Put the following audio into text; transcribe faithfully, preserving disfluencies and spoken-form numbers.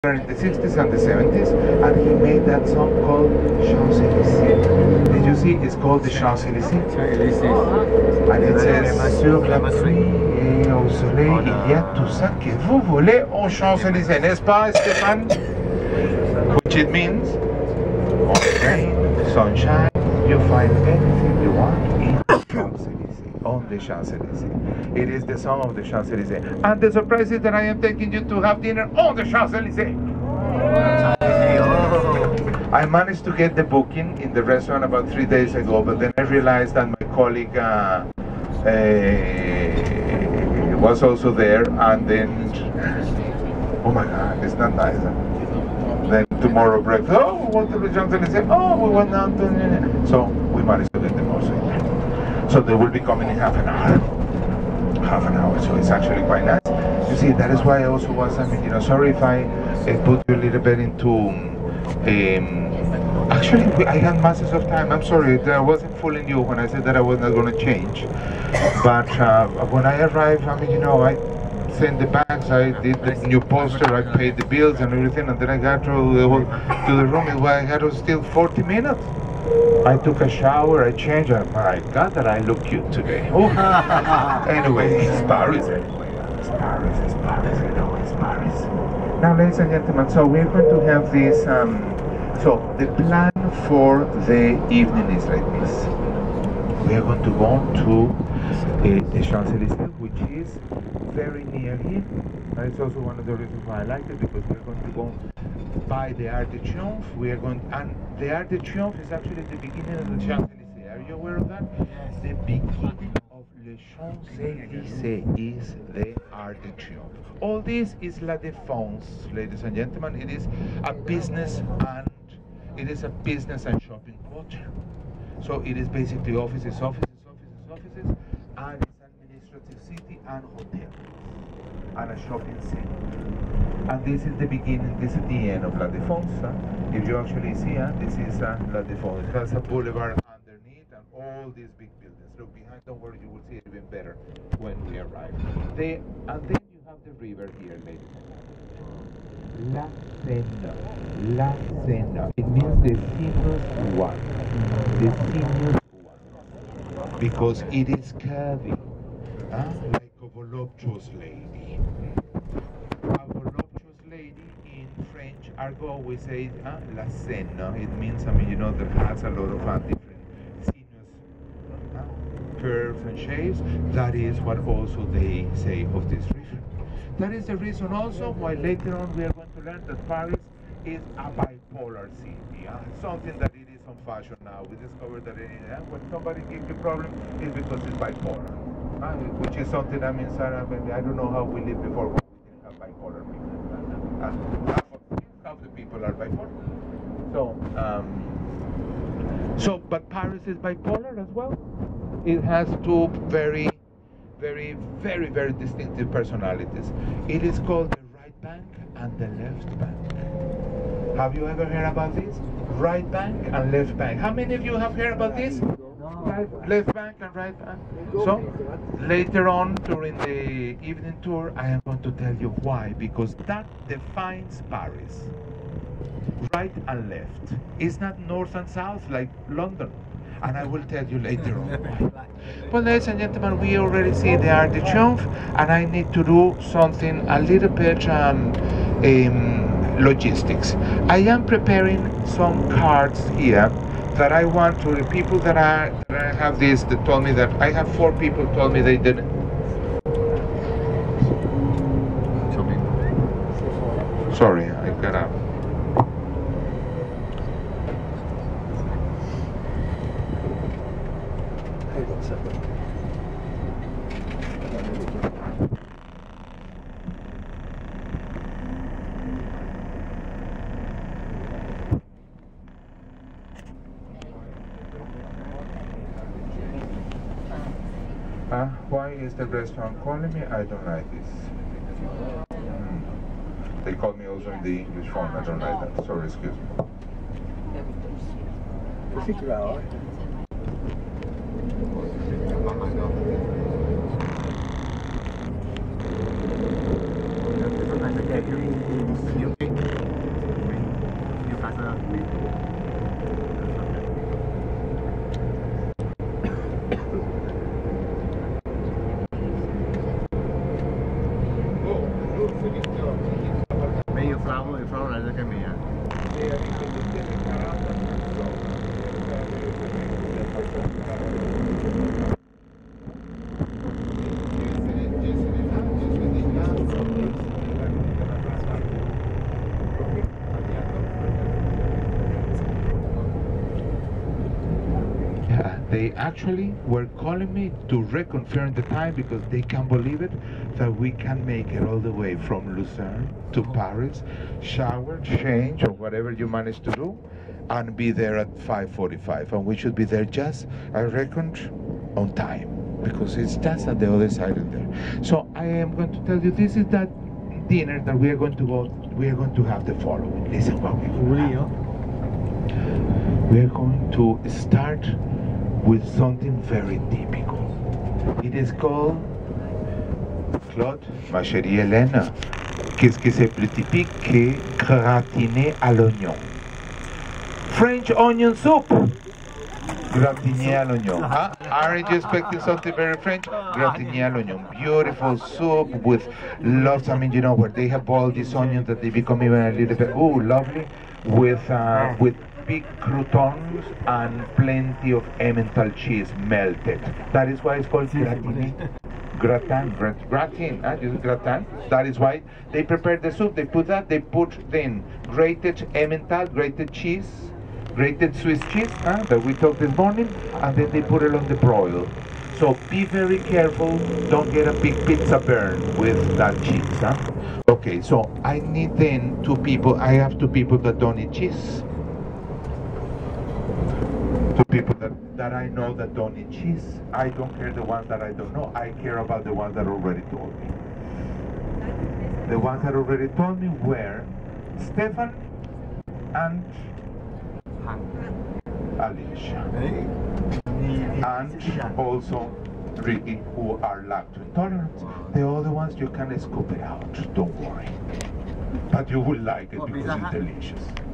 in the sixties and the seventies, and he made that song called Champs-Élysées. Did you see? It's called the Champs-Élysées. And it says, sur la pluie et au soleil, il y a tout ça que vous voulez aux Champs-Élysées, n'est-ce pas, Stéphane? Which it means, on rain, sunshine, you find anything you want in the Champs-Élysées, on the Champs-Élysées. It is the song of the Champs-Élysées. And the surprise is that I am taking you to have dinner on the Champs-Élysées. I managed to get the booking in the restaurant about three days ago, but then I realized that my colleague uh, uh, was also there, and then, oh my God, it's not nice. Huh? Then tomorrow breakfast, oh, we went to the Champs-Élysées, oh, we went down to, so we managed to get the most in there. So they will be coming in half an hour. Half an hour, so it's actually quite nice. You see, that is why I also was, I mean, you know, sorry if I uh, put you a little bit into, um, actually, I had masses of time. I'm sorry, I wasn't fooling you when I said that I was not going to change. But uh, when I arrived, I mean, you know, I sent the bags, I did the new poster, I paid the bills and everything, and then I got to the, to the room where I had to still forty minutes. I took a shower, I changed, and my God, that I look cute today. Oh. Anyway, it's Paris anyway. It's Paris, it's Paris, you know, it's Paris. Now, ladies and gentlemen, so we're going to have this, um, so the plan for the evening is like this. We are going to go to uh, the Champs-Élysées, which is very near here. And it's also one of the reasons why I like it, because we're going to go by the Arc de Triomphe. We are going, and the Arc de Triomphe is actually the beginning of the Champs-Élysées. Are you aware of that? Yes. The beginning of Le Champs-Élysées is the Arc de Triomphe. All this is La Défense, ladies and gentlemen. It is a business and it is a business and shopping quarter. So it is basically offices, offices, offices, offices, and it's administrative city and hotels and a shopping center. And this is the beginning, this is the end of La Défense. Huh? If you actually see, huh? This is uh, La Défense. It has a boulevard underneath and all these big buildings. Look behind the word, you will see it even better when we arrive. They, and then you have the river here, ladies. La Seine. La Seine. It means the sinuous one. The sinuous one. Because it is curvy. Huh? Like a voluptuous lady. A voluptuous lady in French argot we say uh, la Seine. It means, I mean, you know, that has a lot of uh, different sinuous uh, curves and shapes. That is what also they say of this river. That is the reason also why later on we are going to learn that Paris is a bipolar city. Uh, something that it is on fashion now. We discovered that it, uh, when somebody gives you a problem, it's because it's bipolar. Uh, which is something, I mean, Sarah, I don't know how we lived before when we didn't have bipolar people. Uh, half, of, half the people are bipolar. So, um, so, but Paris is bipolar as well. It has two very, very, very, very distinctive personalities. It is called the right bank and the left bank. Have you ever heard about this? Right bank and left bank. How many of you have heard about this? Left, left bank and right bank. So later on during the evening tour, I am going to tell you why, because that defines Paris. Right and left. It's not north and south like London, and I will tell you later on why. Well, ladies and gentlemen, we already see the Arc de Triomphe, and I need to do something a little bit um, um, logistics. I am preparing some cards here that I want to the people that I, that I have this that told me that I have four people told me they didn't. Sorry, I got up. Uh, why is the restaurant calling me? I don't like this. Mm. They call me also in the English phone. I don't like that. Sorry, excuse me. quella che è mia. They actually were calling me to reconfirm the time because they can't believe it that we can make it all the way from Lucerne to Paris, shower, change, or whatever you manage to do, and be there at five forty-five. And we should be there just, I reckon, on time because it's just at the other side of there. So I am going to tell you this is that dinner that we are going to go. We are going to have the following. Listen, what we we are going to start with something very typical. It is called Claude, ma chérie Hélène, qu'est-ce que c'est plus typique que gratiné à l'oignon? French onion soup. Gratiné à l'oignon. Huh? Aren't you expecting something very French? Gratiné à l'oignon. Beautiful soup with lots, I mean, you know, where they have boiled these onions that they become even a little bit, oh, lovely, with, uh, with big croutons and plenty of Emmental cheese melted. That is why it's called gratiné. Gratin, grat, gratin, uh, this is gratin. That is why they prepare the soup. They put that, they put then grated Emmental, grated cheese, grated Swiss cheese uh, that we talked this morning, and then they put it on the broil. So be very careful, don't get a big pizza burn with that cheese. Huh? Okay, so I need then two people, I have two people that don't eat cheese. Two people that, that I know that don't eat cheese. I don't care the ones that I don't know, I care about the ones that already told me. The ones that already told me were Stefan and Alicia. And also Ricky, who are lactose intolerant. The other ones you can scoop it out, don't worry. But you will like it because it's delicious.